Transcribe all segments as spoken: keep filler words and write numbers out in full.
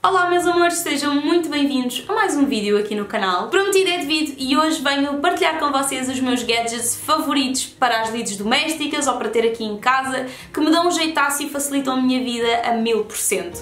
Olá meus amores, sejam muito bem-vindos a mais um vídeo aqui no canal. Prometido é devido e hoje venho partilhar com vocês os meus gadgets favoritos para as lides domésticas ou para ter aqui em casa, que me dão um jeitaço e facilitam a minha vida a mil por cento.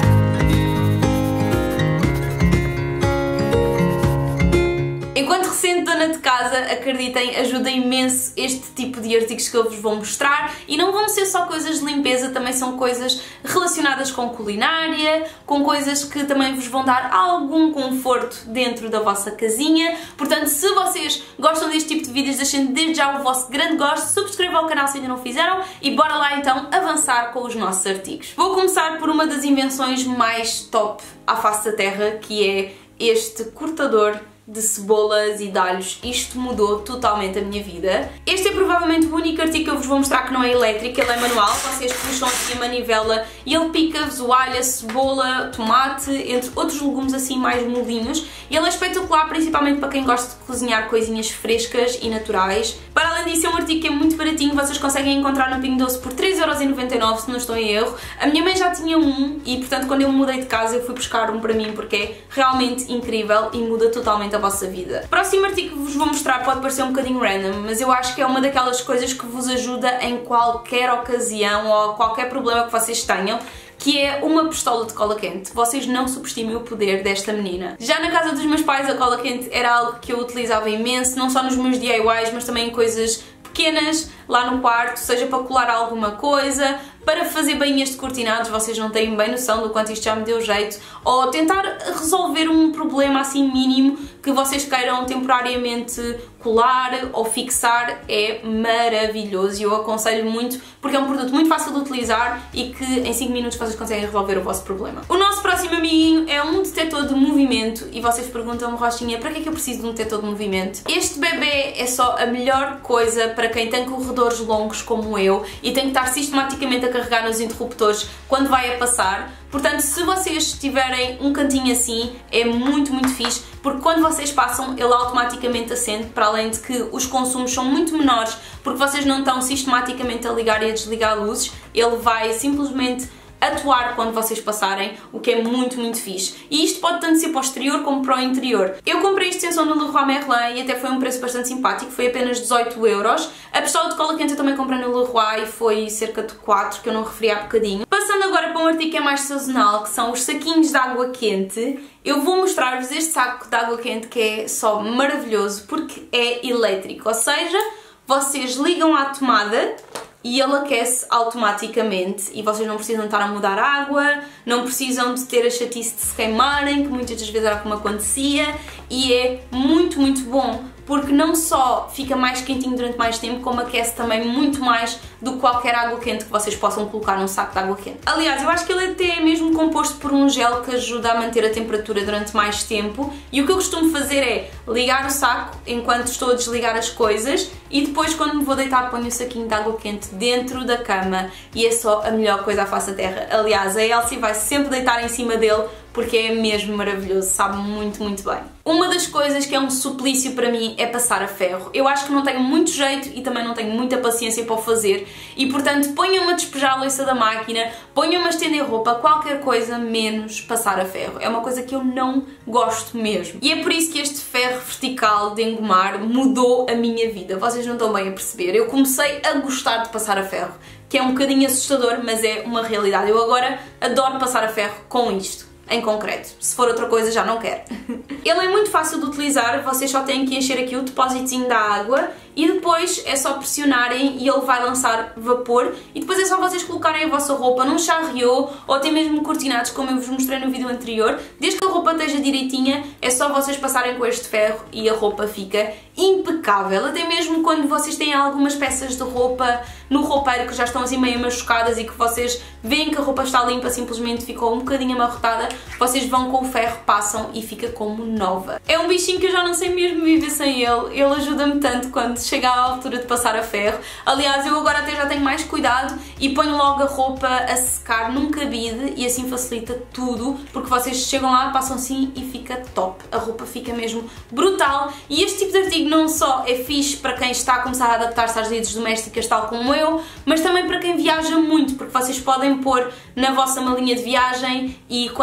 Enquanto recente dona de casa, acreditem, ajuda imenso este tipo de artigos que eu vos vou mostrar e não vão ser só coisas de limpeza, também são coisas relacionadas com culinária, com coisas que também vos vão dar algum conforto dentro da vossa casinha. Portanto, se vocês gostam deste tipo de vídeos, deixem desde já o vosso grande gosto, subscrevam o canal se ainda não fizeram e bora lá então avançar com os nossos artigos. Vou começar por uma das invenções mais top à face da terra, que é este cortador de cebolas e de alhos. Isto mudou totalmente a minha vida. Este é provavelmente o único artigo que eu vos vou mostrar que não é elétrico, ele é manual, vocês puxam aqui a manivela e ele pica-vos o alho, a cebola, tomate, entre outros legumes assim mais molinhos. E ele é espetacular, principalmente para quem gosta de cozinhar coisinhas frescas e naturais. Para além disso, é um artigo que é muito baratinho, vocês conseguem encontrar no Pingo Doce por três euros e noventa e nove, se não estou em erro. A minha mãe já tinha um e, portanto, quando eu me mudei de casa, eu fui buscar um para mim porque é realmente incrível e muda totalmente a vossa vida. O próximo artigo que vos vou mostrar pode parecer um bocadinho random, mas eu acho que é uma daquelas coisas que vos ajuda em qualquer ocasião ou qualquer problema que vocês tenham, que é uma pistola de cola quente. Vocês não subestimem o poder desta menina. Já na casa dos meus pais a cola quente era algo que eu utilizava imenso, não só nos meus D I Ys, mas também em coisas pequenas lá no quarto, seja para colar alguma coisa, para fazer bainhas de cortinados, vocês não têm bem noção do quanto isto já me deu jeito, ou tentar resolver um problema assim mínimo que vocês queiram temporariamente colar ou fixar, é maravilhoso e eu aconselho muito porque é um produto muito fácil de utilizar e que em cinco minutos vocês conseguem resolver o vosso problema. O nosso próximo amiguinho é um detector de movimento e vocês perguntam-me, Rochinha, para que é que eu preciso de um detector de movimento? Este bebê é só a melhor coisa para quem tem corredores longos como eu e tem que estar sistematicamente a carregar nos interruptores quando vai a passar. Portanto, se vocês tiverem um cantinho assim, é muito, muito fixe, porque quando vocês passam, ele automaticamente acende, para além de que os consumos são muito menores, porque vocês não estão sistematicamente a ligar e a desligar luzes, ele vai simplesmente atuar quando vocês passarem, o que é muito, muito fixe. E isto pode tanto ser para o exterior como para o interior. Eu comprei este sensor no Leroy Merlin e até foi um preço bastante simpático, foi apenas dezoito euros. A pistola de cola quente eu também comprei no Leroy e foi cerca de quatro, que eu não referi há bocadinho. Passando agora para um artigo que é mais sazonal, que são os saquinhos de água quente. Eu vou mostrar-vos este saco de água quente que é só maravilhoso porque é elétrico, ou seja, vocês ligam à tomada e ele aquece automaticamente e vocês não precisam estar a mudar água, não precisam de ter a chatice de se queimarem, que muitas das vezes era como acontecia, e é muito, muito bom porque não só fica mais quentinho durante mais tempo, como aquece também muito mais do que qualquer água quente que vocês possam colocar num saco de água quente. Aliás, eu acho que ele até é mesmo composto por um gel que ajuda a manter a temperatura durante mais tempo e o que eu costumo fazer é ligar o saco enquanto estou a desligar as coisas e depois quando me vou deitar ponho o saquinho de água quente dentro da cama e é só a melhor coisa à face da terra. Aliás, a Elsie vai sempre deitar em cima dele porque é mesmo maravilhoso, sabe muito, muito bem. Uma das coisas que é um suplício para mim é passar a ferro. Eu acho que não tenho muito jeito e também não tenho muita paciência para o fazer e, portanto, ponham-me a despejar a louça da máquina, ponham-me a estender roupa, qualquer coisa menos passar a ferro. É uma coisa que eu não gosto mesmo. E é por isso que este ferro vertical de engomar mudou a minha vida. Vocês não estão bem a perceber. Eu comecei a gostar de passar a ferro, que é um bocadinho assustador, mas é uma realidade. Eu agora adoro passar a ferro com isto. Em concreto, se for outra coisa já não quero. Ele é muito fácil de utilizar, vocês só têm que encher aqui o depósitozinho da água e depois é só pressionarem e ele vai lançar vapor e depois é só vocês colocarem a vossa roupa num charriot ou até mesmo cortinados, como eu vos mostrei no vídeo anterior. Desde que a roupa esteja direitinha, é só vocês passarem com este ferro e a roupa fica impecável. Até mesmo quando vocês têm algumas peças de roupa no roupeiro que já estão assim meio machucadas e que vocês veem que a roupa está limpa, simplesmente ficou um bocadinho amarrotada, vocês vão com o ferro, passam e fica como nova. É um bichinho que eu já não sei mesmo viver sem ele, ele ajuda-me tanto quando chega à altura de passar a ferro. Aliás, eu agora até já tenho mais cuidado e ponho logo a roupa a secar num cabide e assim facilita tudo, porque vocês chegam lá, passam assim e fica top. A roupa fica mesmo brutal e este tipo de artigo não só é fixe para quem está a começar a adaptar-se às lides domésticas tal como eu, mas também para quem viaja muito, porque vocês podem pôr na vossa malinha de viagem e quando chegam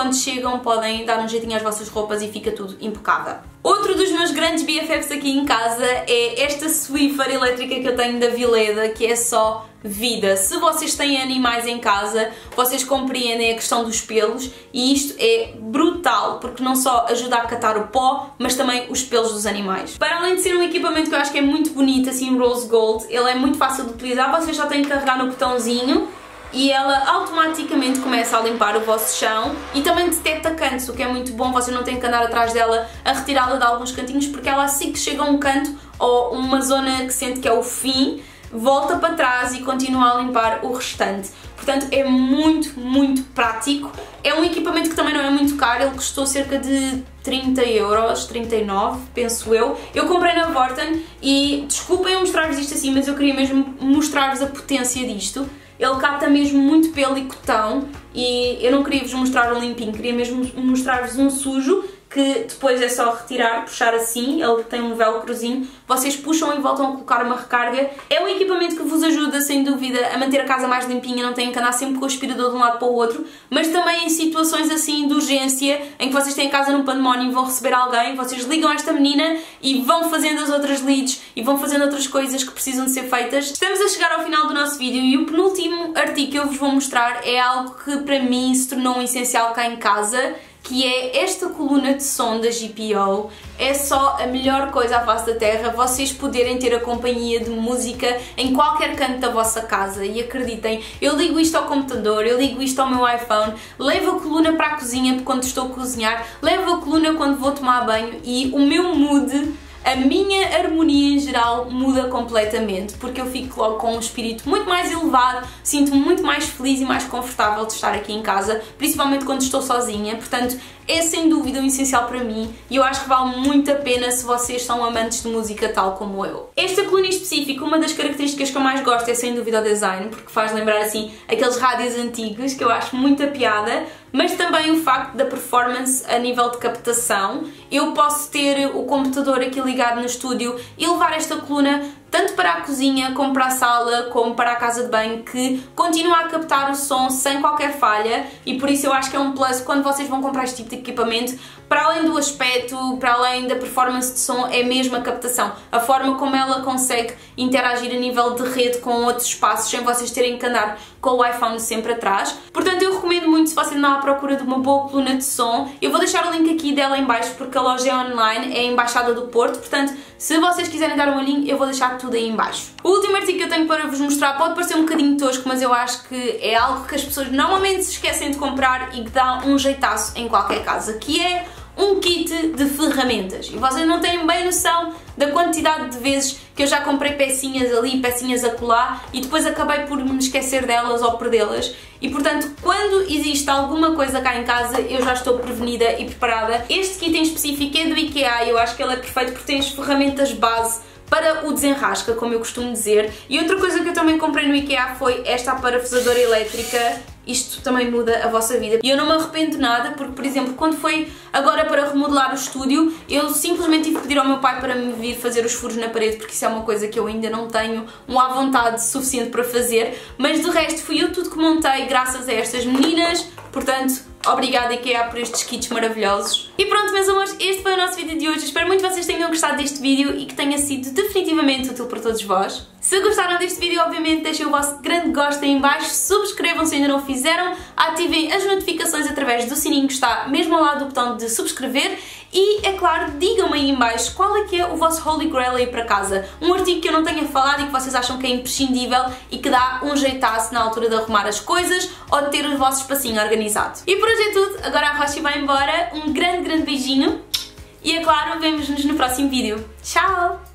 chegam podem dar um jeitinho às vossas roupas e fica tudo impecável. Outro dos meus grandes B F Fs aqui em casa é esta Swiffer elétrica que eu tenho da Vileda, que é só vida. Se vocês têm animais em casa, vocês compreendem a questão dos pelos e isto é brutal, porque não só ajuda a catar o pó, mas também os pelos dos animais. Para além de ser um equipamento que eu acho que é muito bonito, assim rose gold, ele é muito fácil de utilizar, vocês só têm que carregar no botãozinho e ela automaticamente começa a limpar o vosso chão e também detecta cantos, o que é muito bom, vocês não têm que andar atrás dela a retirá-la de alguns cantinhos, porque ela assim que chega a um canto ou uma zona que sente que é o fim, volta para trás e continua a limpar o restante. Portanto, é muito, muito prático. É um equipamento que também não é muito caro, ele custou cerca de trinta euros, trinta e nove, penso eu. Eu comprei na Vorten e, desculpem eu mostrar-vos isto assim, mas eu queria mesmo mostrar-vos a potência disto. Ele capta mesmo muito pelo e cotão e eu não queria vos mostrar um limpinho, queria mesmo mostrar-vos um sujo que depois é só retirar, puxar assim, ele tem um velcrozinho, vocês puxam e voltam a colocar uma recarga. É um equipamento que vos ajuda, sem dúvida, a manter a casa mais limpinha, não têm que andar sempre com o aspirador de um lado para o outro, mas também em situações assim de urgência, em que vocês têm a casa num pandemónio e vão receber alguém, vocês ligam esta menina e vão fazendo as outras leads e vão fazendo outras coisas que precisam de ser feitas. Estamos a chegar ao final do nosso vídeo e o penúltimo artigo que eu vos vou mostrar é algo que para mim se tornou um essencial cá em casa, que é esta coluna de som da G P O. É só a melhor coisa à face da terra, vocês poderem ter a companhia de música em qualquer canto da vossa casa. E acreditem, eu ligo isto ao computador, eu ligo isto ao meu iPhone, levo a coluna para a cozinha quando estou a cozinhar, levo a coluna quando vou tomar banho e o meu mood, a minha harmonia em geral muda completamente, porque eu fico logo com um espírito muito mais elevado, sinto-me muito mais feliz e mais confortável de estar aqui em casa, principalmente quando estou sozinha. Portanto, é sem dúvida um essencial para mim e eu acho que vale muito a pena se vocês são amantes de música tal como eu. Esta coluna em específico, uma das características que eu mais gosto é sem dúvida o design, porque faz lembrar assim aqueles rádios antigos que eu acho muita piada, mas também o facto da performance a nível de captação. Eu posso ter o computador aqui ligado no estúdio e levar esta coluna tanto para a cozinha, como para a sala, como para a casa de banho, que continua a captar o som sem qualquer falha e por isso eu acho que é um plus quando vocês vão comprar este tipo de equipamento. Para além do aspecto, para além da performance de som, é mesmo a captação. A forma como ela consegue interagir a nível de rede com outros espaços sem vocês terem que andar com o iPhone sempre atrás. Portanto, eu recomendo muito se vocês andam à procura de uma boa coluna de som. Eu vou deixar o link aqui dela em baixo porque a loja é online, é a Embaixada do Porto. Portanto, se vocês quiserem dar um olhinho, eu vou deixar tudo aí em baixo. O último artigo que eu tenho para vos mostrar pode parecer um bocadinho tosco, mas eu acho que é algo que as pessoas normalmente se esquecem de comprar e que dá um jeitaço em qualquer casa, que é um kit de ferramentas. E vocês não têm bem noção da quantidade de vezes que eu já comprei pecinhas ali, pecinhas acolá e depois acabei por me esquecer delas ou perdê-las. E portanto, quando existe alguma coisa cá em casa, eu já estou prevenida e preparada. Este kit em específico é do IKEA e eu acho que ele é perfeito porque tem as ferramentas base para o desenrasca, como eu costumo dizer. E outra coisa que eu também comprei no IKEA foi esta parafusadora elétrica. Isto também muda a vossa vida. E eu não me arrependo de nada, porque, por exemplo, quando foi agora para remodelar o estúdio, eu simplesmente tive que pedir ao meu pai para me vir fazer os furos na parede, porque isso é uma coisa que eu ainda não tenho uma vontade suficiente para fazer. Mas de resto, fui eu tudo que montei graças a estas meninas. Portanto, obrigada IKEA por estes kits maravilhosos. E pronto, meus amores, este foi o nosso vídeo de hoje. Espero muito que vocês tenham gostado deste vídeo e que tenha sido definitivamente útil para todos vós. Se gostaram deste vídeo, obviamente deixem o vosso grande gosto aí em baixo, subscrevam se ainda não o fizeram, ativem as notificações através do sininho que está mesmo ao lado do botão de subscrever e, é claro, digam-me aí em baixo qual é que é o vosso Holy Grail aí para casa. Um artigo que eu não tenha falado e que vocês acham que é imprescindível e que dá um jeitaço na altura de arrumar as coisas ou de ter o vosso espacinho organizado. E por hoje é tudo, agora a Roxy vai embora, um grande, grande beijinho e, é claro, vemo-nos no próximo vídeo. Tchau!